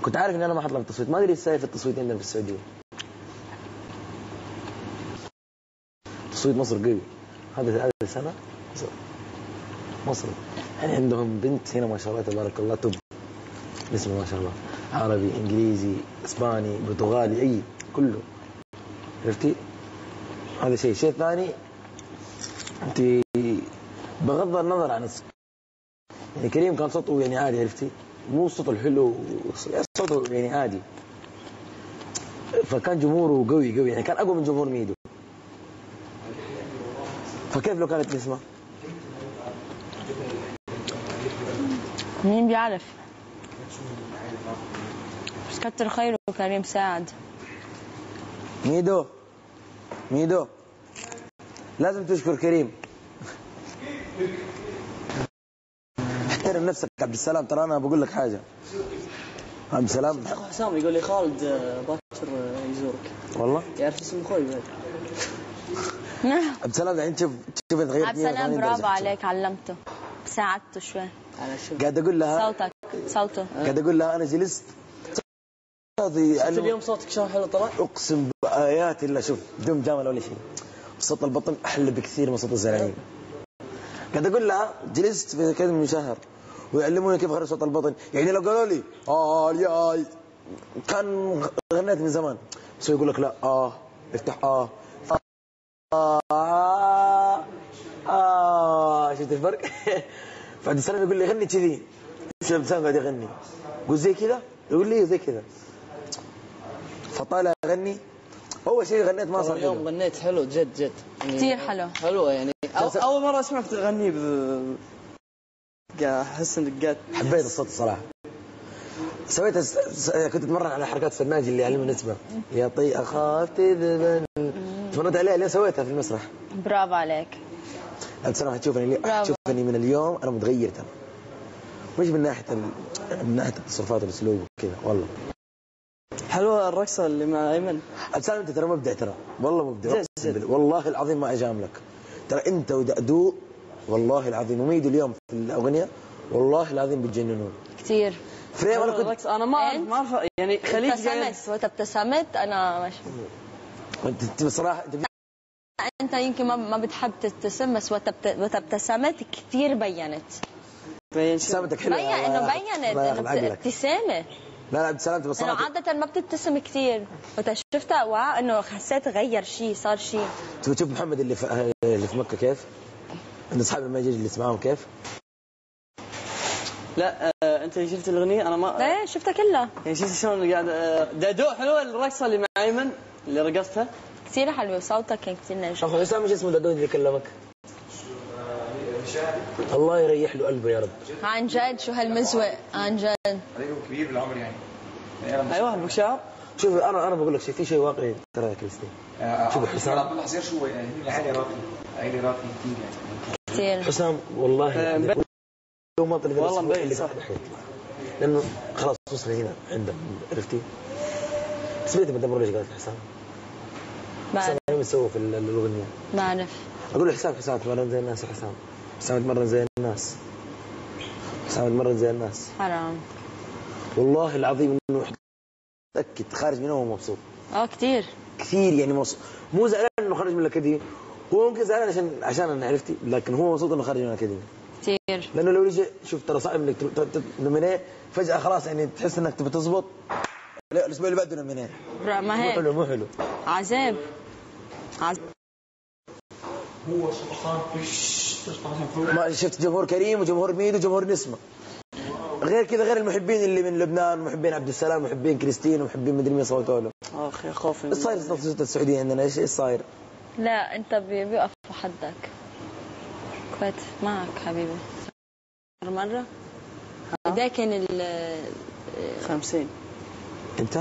كنت عارف ان انا ما حطلع التصويت، ما ادري ايش صاير في التصويت عندنا في السعوديه. تصويت مصر قوي هذا سنه. مصر يعني عندهم بنت هنا ما شاء الله تبارك الله توب، اسمه ما شاء الله عربي انجليزي اسباني برتغالي اي كله، عرفتي؟ هذا شيء ثاني، انت بغض النظر عن يعني كريم كان صوته يعني عادي، عرفتي؟ مو صوته الحلو، صوته يعني عادي، فكان جمهوره قوي يعني كان اقوى من جمهور ميدو. فكيف لو كانت نسمة؟ مين بيعرف؟ بس كتر خيره كريم ساعد. ميدو لازم تشكر كريم. احترم نفسك عبد السلام، ترى انا بقول لك حاجه. عبد السلام اخو حسام يقول لي خالد باكر يزورك. والله يعرف اسم اخوي بعد. عبد السلام يعني شوف تغيرت. عبد السلام برافو عليك، علمته ساعدته شوي. قاعد اقول لها صوته قاعد اقول لها انا جلست شفت اليوم صوتك شلون حلو طلع؟ اقسم بايات الله، شوف بدون مجامله ولا شيء، صوت البطن احلى بكثير من صوت الزراعين. قاعد اقول لها جلست في كذا من شهر ويعلموني كيف اخرج صوت البطن، يعني لو قالوا لي ياي كان غنيت من زمان، بس يقول لك لا افتح شفت الفرق؟ فعبد السلام يقول لي غني كذي، عبد السلام قاعد يغني يقول زي كذا، يقول لي زي كذا، فطالع اغني. اول شيء غنيت ما صار اليوم غنيت حلو جد يعني كثير حلو يعني اول مره اسمعك تغني احس انك قاعد حبيت الصوت الصراحه. سويت كنت اتمرن على حركات فناجي اللي يعلمني نسبه يا طي اخاف تذبل، تمرنت عليها اللي سويتها في المسرح. برافو عليك. بصراحه تشوفني من اليوم انا متغير ترى، مش من ناحيه التصرفات والاسلوب وكذا. والله حلوه الرقصه اللي مع ايمن. أبسام انت ترى مبدع، ترى والله مبدع والله العظيم ما اجاملك، ترى انت ودأدو والله العظيم وميدو اليوم في الاغنيه والله العظيم بتجننون كثير. فريم انا ما اعرف يعني خليك ابتسمت انا ماشي. انت بصراحه انت يمكن ما بتحب تبتسم، بس وقت ابتسمت كثير بينت ابتسامتك حلوه، بين انه بينت ابتسامه. لا ابتسامتك بصراحه انه عاده ما بتبتسم كثير، وانت شفتها انه حسيت غير شيء، صار شيء. تشوف محمد اللي في مكه كيف، عند اصحابي ما يجي اللي معاهم كيف. لا انت شفت الاغنيه؟ انا ما ايه شفتها كلها. يعني شفت شلون قاعد دادو حلوه الرقصه اللي مع ايمن اللي رقصتها كثير حلوه، صوتك كان كثير ناجح. اخو حسام مش اسمه دادو اللي كلمك؟ الله يريح له قلبه يا رب. عن جد شو هالمزوق عن جد. عليكم كبير بالعمر يعني. ايوه ابو شعر. شوف انا بقول لك شيء، في شيء واقعي ترى يا كريستين. شوف حسام عبد الله حزير شو يعني عالي راقي كثير يعني. كثير حسام والله لو ما طلع والله مبين صح، لانه خلاص وصل هنا عندك، عرفتي؟ سمعت بدمر ليش قالت حسام؟ حسام يوم يسوي في الاغنيه ما اعرف. اقول له حسام تمرن زي الناس، حسام تمرن زي الناس، حسام تمرن زي الناس. حرام والله العظيم انه متاكد خارج منه وهو مبسوط. كثير يعني مو زعلان انه خرج من الاكاديميه، هو ممكن زعلان عشان انا عرفتي، لكن هو مبسوط انه خرج من الاكاديميه كثير. لانه لو يجي شوف ترى صعب انك نمنيه فجاه خلاص، يعني تحس انك تبي تزبط الاسبوع اللي بعده نمنيه. ما هيك مو حلو عذاب. هو سبحان ما شفت جمهور كريم وجمهور ميدو وجمهور نسمه، غير كذا غير المحبين اللي من لبنان، محبين عبد السلام، محبين كريستين، ومحبين مدري مين صوتوا له. اخ يا خوف ايش صاير في السعوديه عندنا؟ ايش صاير؟ لا انت بيوقفوا حدك. كويت معك حبيبي مره ده كان 50 انت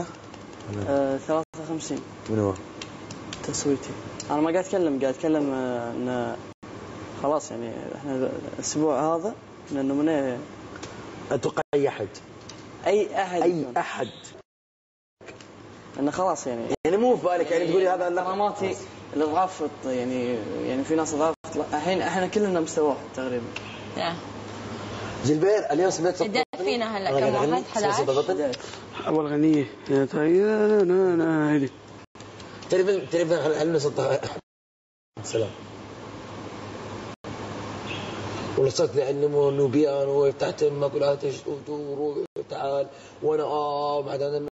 53 من هو تصويتي. انا ما قاعد اتكلم ان خلاص يعني احنا الاسبوع هذا لانه من اتوقع اي احد انه خلاص يعني مو في بالك يعني تقولي هذا كراماتي الاضعاف يعني في ناس ضعف الحين احنا كلنا مستوى واحد تقريبا. جلبير اليوم سمعت صوت اديت فينا هلا أنا كم قاعد أغني. واحد؟ سمعت صوت 11. بطل. أول غنية يا أنا هذي. تعرف علمنا صوت. سلام. والله صرت يعلموا انه بيانو ويفتح تمك ولا تشتوت وروح تعال وانا بعد